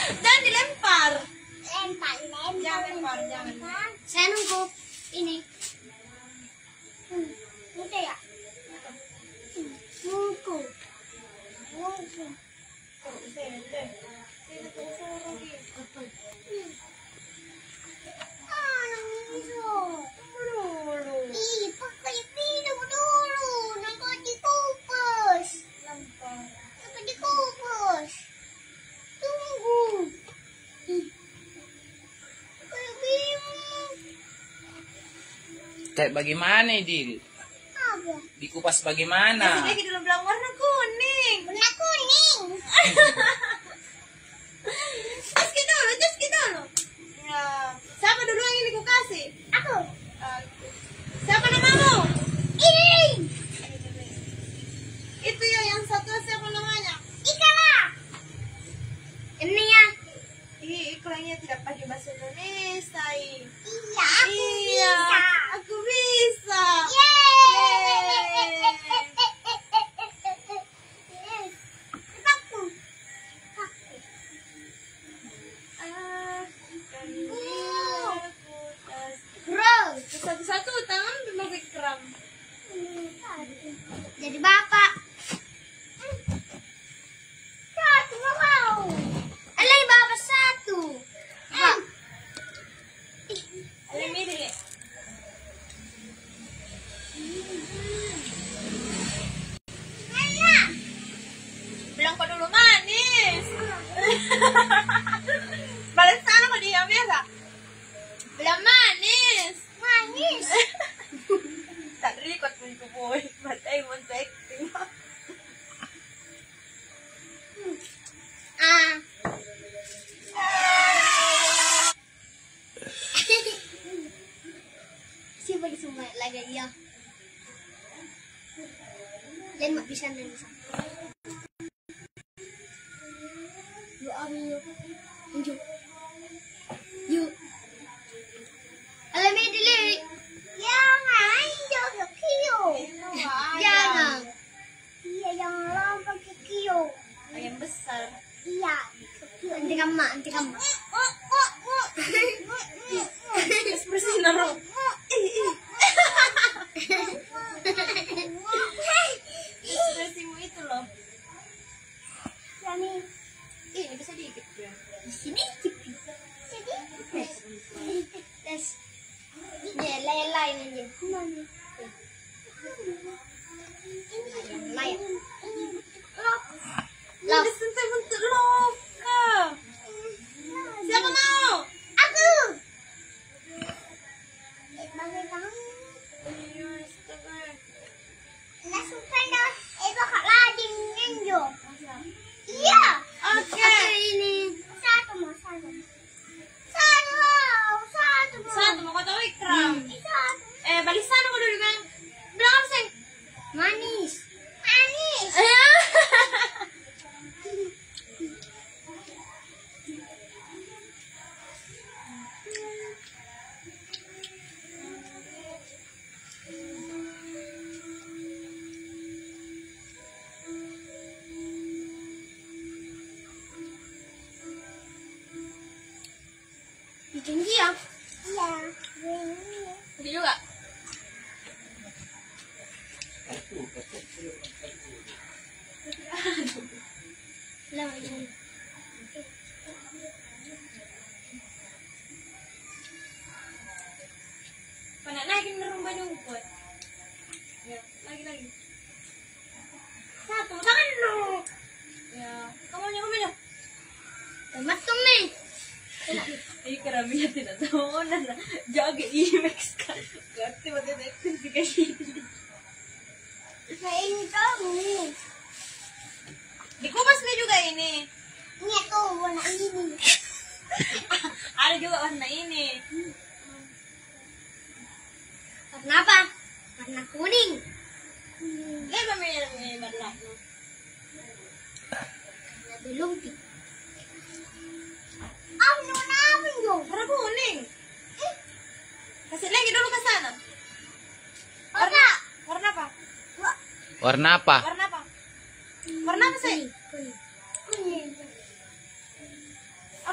Jangan dilempar. Lempar. Jangan lempar, jangan. Saya nunggu ini. Udah ya? Nunggu. Ih, pakai minum dulu. Nanti dikukus. Nanti dikukus. Tunggu. Kayak bingung. Kayak bagaimana, Dil? Apa? Dikupas bagaimana? Lagi dulu bilang warna kuning. Warna kuning. Ceski dulu. Ya. Siapa dulu yang ini ku kasih? Aku. Siapa namamu? Ini. Itu ya yang satu siapa namanya? Ikala. Ini ya. Iklannya tidak pakai bahasa Indonesia. Iya, Aku bisa. Satu-satu tangan memakai keram. Jadi bapak. Satu mau. Alay bapak satu. Alam ini. Mana? Bilang kau dulu manis. Balik sana kau diam biasa. Bilang manis. Manis. Tak record pun ko boy. But I want to acting. Siapa di semua lagi ya? Lain mak bisa dan bisa. Yuk ami yuk. Yuk. Yuk. Alam ni dili. Jangan jangan kio. Jangan. Iya jangan lompat ke kio. Ayam besar. Iya. Nanti kamu. Ekspresi naro. Ekspresimu itu loh. Yani Ini bisa dikit ya. di sini cipit. Jadi tes. Ini lain aja. Lain. Love. Ini sentai bentuk loka. Siapa mau? Aku. Bagai kamu. Nah suka dah. Bakal lagi ninjo. Iya. Oke. Ini satu. Satu mau kau tahu ikram. Satu. Balik sana kau dulu bilang. Bilang apa sih? Manis. Tinggi ya? Iya. Ini juga. Lama ini. Panak naikin rumah nyumput. Ya, lagi. Satu, tangan dulu. Ya, kamu nyumput. Tomat kami. Ini keraminya tidak tahu nana jaga IMAX kan. Berarti waktu itu aktif sih Nah ini kamu. Dikupas nih juga ini. Ini aku warna ini. Ada juga warna ini. Warna apa? Warna kuning. Lihat namanya warna. Warna belumpit. Apa dong? Warna kuning. Kasih lagi dulu ke sana. Warna. Warna apa? Warna apa? Warna apa? Warna apa sih? Kuning. Kuning.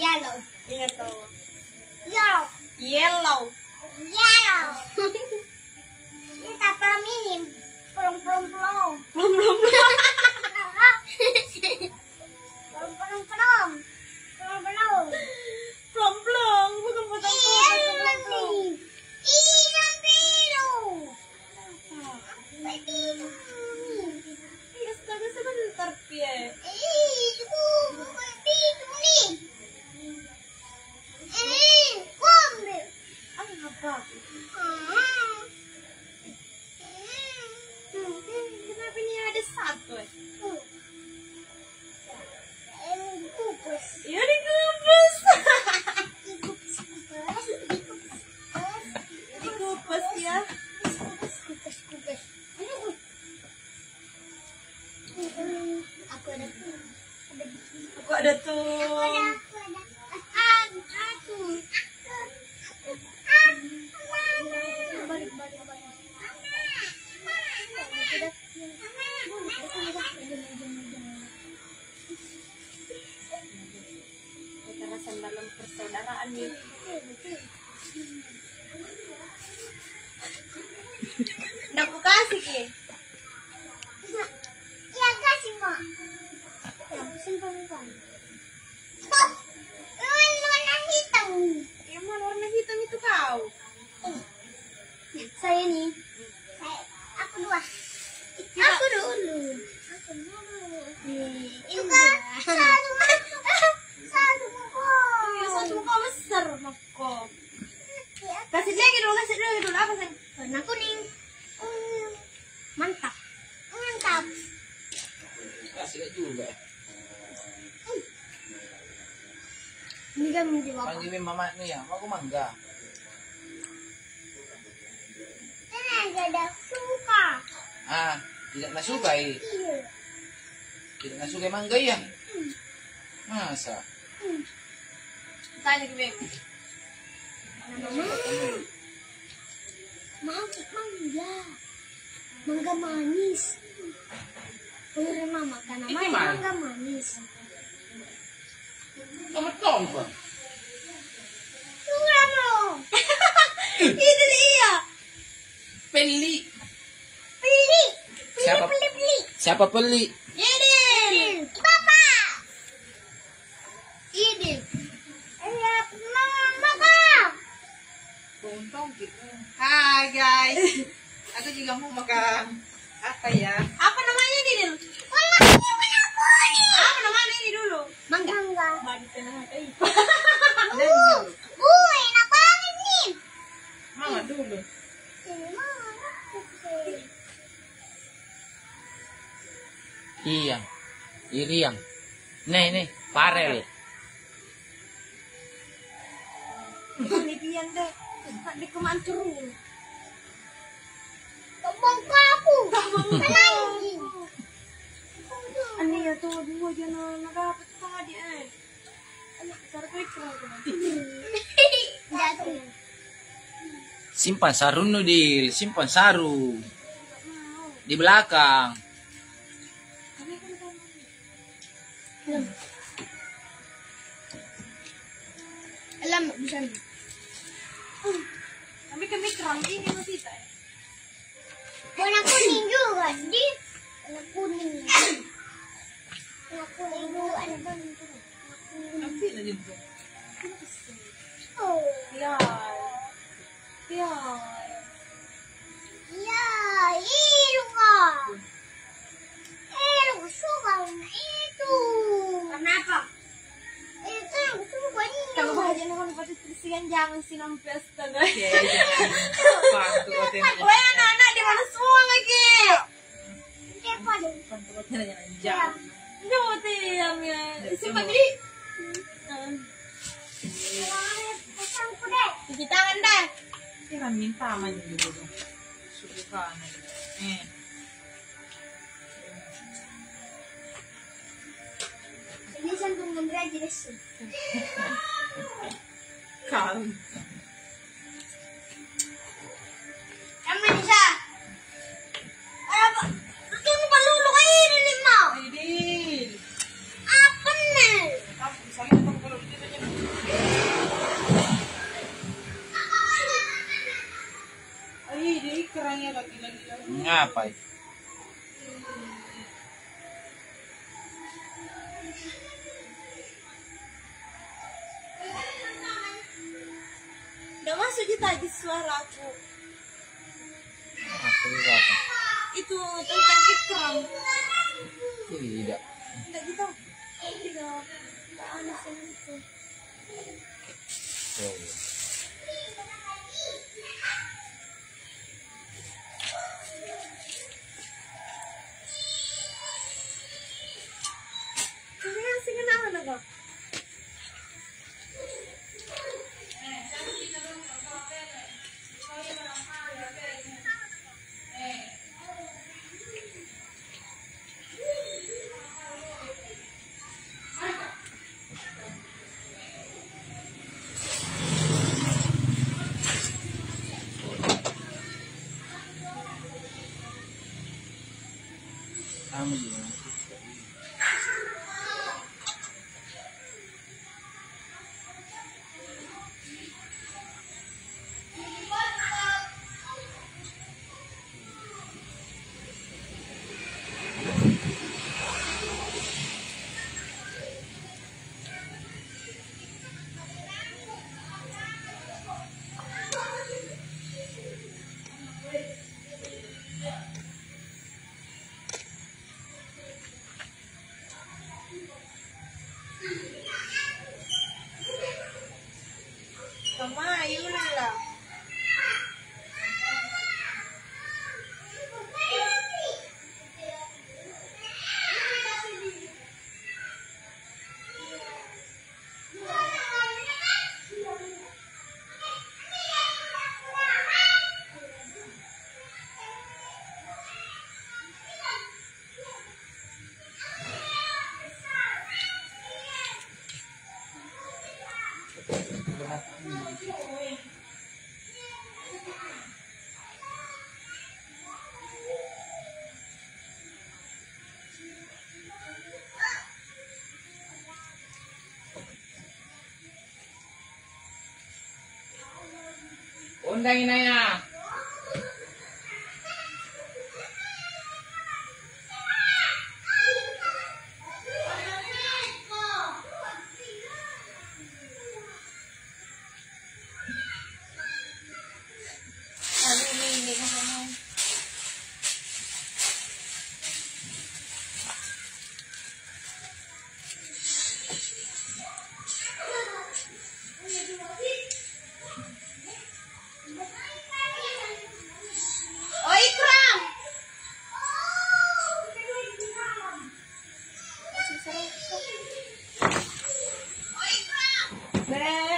Yellow. Ingat tuh. Yellow. Yellow. Yellow. Kita minim. Plong. Belum. Plong. Belum. Bukan potong. Iya, sebentar, Pie. Apa? Kenapa ini ada satu? Iya, dikupas. Dikupas ya. Aku ada tuh. Kekerasan dalam persaudaraan nih. Nggak aku kasih Ki. Ya kasih mak. Simpan. Warna hitam. Emang warna hitam itu kau? Saya nih. Aku dua. Aku dulu. Ini satu Iya, satu kau besar mako. Kasih lagi dulu. Apa sih? warna kuning. Mantap. Kasih juga. Ini kan menjawab. Panggilin mama nih ya, mau aku mangga. Enggak ada suka. Ah, tidak nasukai. Iya. Tidak nasukai mangga ya? Masa? Tanya Ki. Mangga manis. Boleh mama karena Ini mana? mangga manis. Kamu tahu apa? Suram loh. Itu dia. Peli. Beli. Siapa? Beli. Siapa peli? Yedin. Bapak. Ini. Mama. Untung gitu. Hai guys, aku juga mau makan apa ya? Apa namanya Didil? Apa namanya ini dulu? Mangga. Madi tengah kai. Dan dulu, Enak banget nih. mama dulu. Iya. Iriang. Nih, parel. Ini pian deh. Tak di kemancerung. Bongkar aku. Lagi. Ani ya tuh dua jangan dapat sama dia. Anak besar kau Jatuh. Simpan sarung Nudil, simpan sarung. Di belakang. Alam bisa. Tapi kami kerang ini masih tak. Warna kuning juga, di. Warna kuning. Warna kuning juga ada kuning. Apa na dito? Oh. Ya. Ya. Ya, itu kak. Suka warna itu. Kenapa? Itu yang suka ini. Kalau bahagia naman pati tersian jangan sinang pesta guys. Kaya pantukot na Wah anak-anak di mana semua lagi? Siapa dong? pantukot na yan ang jam. Jauh tiang ya. Simpan beli. Pasang ko deh. Cuci tangan dah. Kaya minta man yung dulu. Subukan. Ini santong ngambil aja deh. Kalm. Yang mana? Apa? Itu lupa lulu kayak ini mau. Idil. Apa nih? Tapos, saan mo pang dito niya? apa? Udah masuk kita di suara aku. Apa? Itu tentang ikram. Tidak. Enggak gitu. Tidak. Tak ada yang itu. Oh. Kami asing kenapa nak? Kamu juga. Kemayu lah. Undangin aja. Ini kan. Oh, ikram. Oh, ikram.